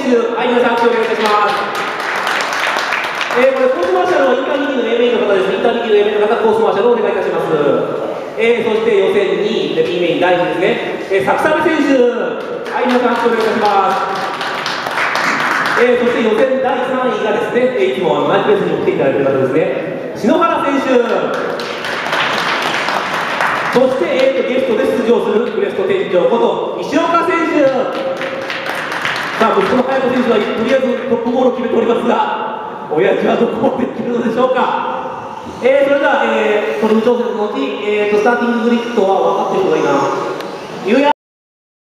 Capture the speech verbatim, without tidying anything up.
手、はい、皆さん、拍手をお願いいたします。えー、これ、コースマーシャルのインターミディの エー メインの方です。インターミディの エー メインの方、コースマーシャルをお願いいたします。えー、そして予選にい、B メインだいいちですね。えー、サクサメ選手、はい、皆さん、拍手をお願いいたします。えー、そして予選だいさんいがですね、いつもマイクレースに来ていただいている方ですね。篠原選手。そして、えー、とゲストで出場するクレスト店長こと石岡選手。さあ、息子の隼人選手はとりあえずトップゴールを決めておりますが、親父はどこまでいけるのでしょうか。えー、それでは、えー、トリム調整の後、えー、とスターティンググリッドは分かっている方がいいな。